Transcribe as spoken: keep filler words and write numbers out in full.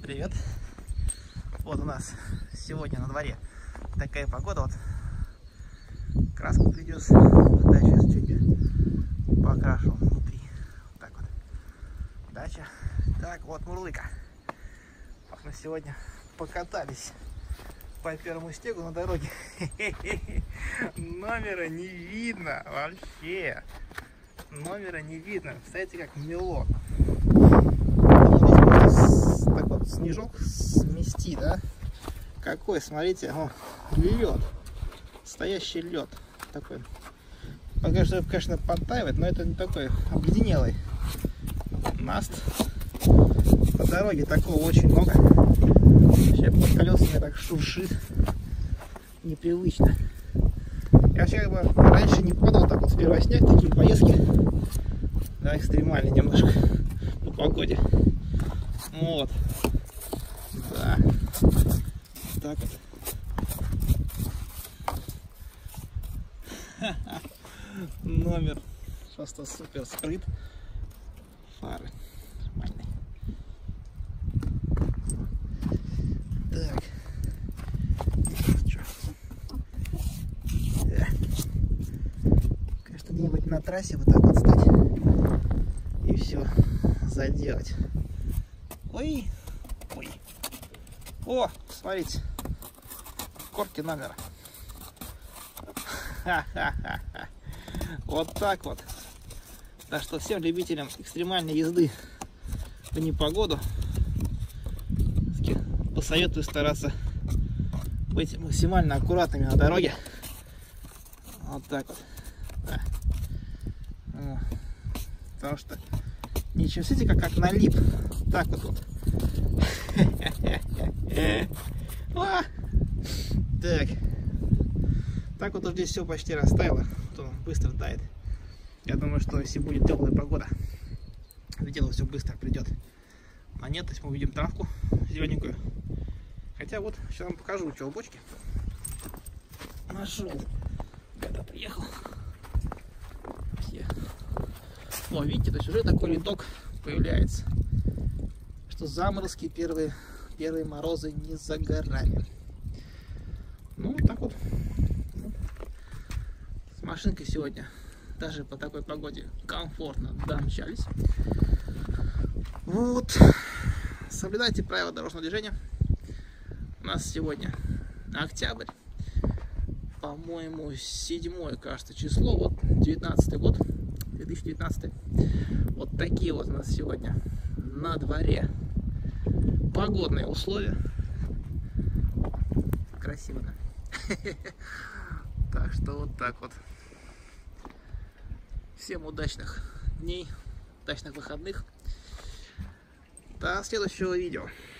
привет! Вот у нас сегодня на дворе такая погода. Вот краску придется. Да, сейчас чуть покрашу внутри. Вот так вот. Дача. Так, вот Мурлыка. Вот мы сегодня покатались по первому снегу на дороге. Номера не видно вообще. Номера не видно. Представляете, как мело. Так вот снежок смести, да? Какой, смотрите, о, лед. Настоящий лед. Такой. Пока что, конечно, подтаивает, но это не такой обледенелый. Наст. По дороге такого очень много. Сейчас под колесами так шуршит. Непривычно. Я вообще как бы раньше не падал так вот в первый снег, такие поездки. Да, экстремальные немножко по погоде. Вот. Да. Так вот. Номер просто супер скрыт. Фары нормальные. Так. Да. Конечно, где-нибудь на трассе вот так вот стать и все заделать. Ой, ой. О, смотрите. Корки номера. Ха-ха-ха. Вот так вот. Так что всем любителям экстремальной езды в непогоду посоветую стараться быть максимально аккуратными на дороге. Вот так вот. Да. О. Потому что ничего, смотрите, как, как налип. Так вот вот. Так. Так вот здесь все почти растаяло. То быстро тает. Я думаю, что если будет теплая погода, дело все быстро придет. А нет, то есть мы увидим травку зелененькую. Хотя вот, сейчас вам покажу, что в бочке. Нашел. Когда приехал. Все. О, видите, то есть уже такой ледок появляется. Что заморозки, первые, первые морозы не за горами. Ну, так вот. С машинкой сегодня даже по такой погоде комфортно домчались. Вот. Соблюдайте правила дорожного движения. У нас сегодня октябрь. По-моему, седьмое, кажется, число. Вот девятнадцатый год. две тысячи девятнадцатый. Вот такие вот у нас сегодня на дворе погодные условия. Красиво, да? Так что вот так вот. Всем удачных дней, удачных выходных. До следующего видео.